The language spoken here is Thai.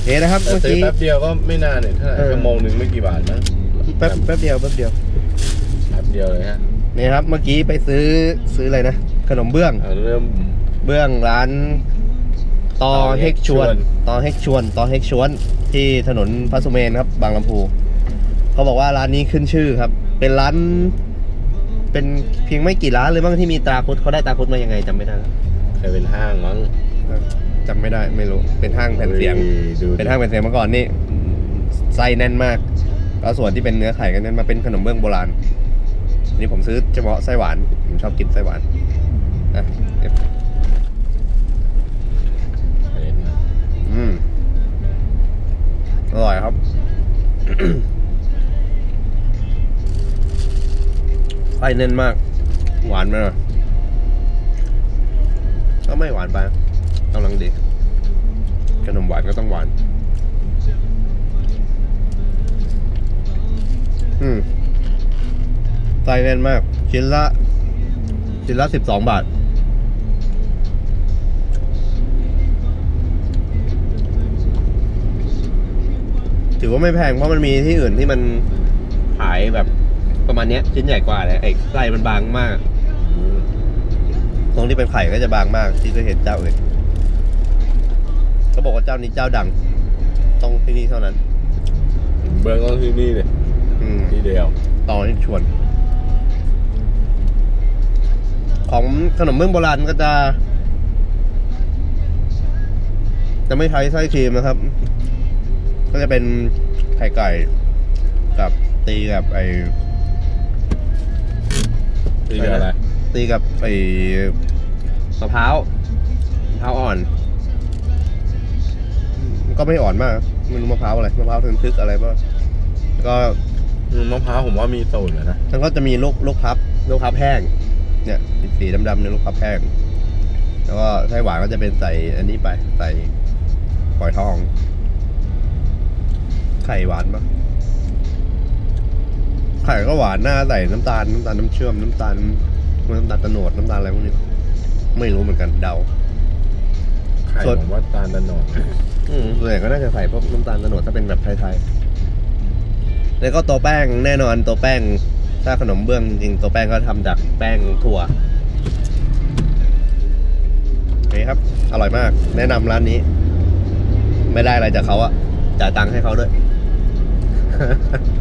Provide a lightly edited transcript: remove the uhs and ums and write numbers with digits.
เฮ้นะครับเมื่อกี้แป๊บเดียวก็ไม่นานเนี่ยเท่าไหร่ชั่วโมงหนึ่งไม่กี่บาทนะแป๊บเดียวเลยฮะนี่ครับเมื่อกี้ไปซื้ออะไรนะขนมเบื้องเบื้องร้านตอเฮกชวนที่ถนนพระสุเมนครับบางลำพูเขาบอกว่าร้านนี้ขึ้นชื่อครับเป็นร้านเป็นเพียงไม่กี่ร้านเลยบ้างที่มีตราคุดเขาได้ตราคุดมายังไงจำไม่ได้เคยเป็นห้างมั้งจำไม่ได้ไม่รู้เป็นห้างแผ่นเสียงเป็นห้างแผ่นเสียงเมื่อก่อนนี่ไส้แน่นมากแล้วส่วนที่เป็นเนื้อไข่ก็แน่นมาเป็นขนมเบื้องโบราณนี่ผมซื้อเฉพาะไส้หวานผมชอบกินไส้หวานอร่อยครับ ไส้แน่นมากหวานไหมล่ะก็ไม่หวานไปกำลังดีขนมหวานก็ต้องหวานไส้แน่นมากชิ้นละ12 บาทถือว่าไม่แพงเพราะมันมีที่อื่นที่มันขายแบบประมาณนี้ชิ้นใหญ่กว่าเลยไอ้ไส้มันบางมากตรงที่เป็นไข่ก็จะบางมากที่เคยเห็นเจ้าอื่นเขาบอกว่าเจ้านี้เจ้าดังต้องที่นี่เท่านั้นเบอร์ก็ที่นี่เลยที่เดียวตอนที่ชวนของขนมเบื้องโบราณก็จะไม่ใช้ไส้ครีมนะครับก็จะเป็นไข่ไก่กับตีกับตีกับอะไรตีกับมะพร้าวอ่อนก็ไม่อ่อนมากไม่รู้มะพร้าวอะไรมะพร้าวทึกอะไรบ้างก็มะพร้าวผมว่ามีสูตรนะมันก็จะมีลูกพับแห้งเนี่ยสีดำๆเนี่ยลูกพับแห้งแล้วก็ไส้หวานก็จะเป็นใส่อันนี้ไปใส่ฝอยทองไข่หวานปะไข่ก็หวานหน้าใส่น้ำตาลน้ำเชื่อมน้ำตาลตะโนดน้ำตาลอะไรพวกนี้ไม่รู้เหมือนกันเดาไข่ผมว่าตาลตะโนดส่วนใหญ่ก็น่าจะใส่พวกน้ำตาลตะโนดถ้าเป็นแบบไทยๆแล้วก็ตัวแป้งแน่นอนตัวแป้งถ้าขนมเบื้องจริงตัวแป้งก็ทำจากแป้งถั่วโอเคครับอร่อยมากแนะนำร้านนี้ไม่ได้อะไรจากเขาอะจ่ายตังค์ให้เขาด้วย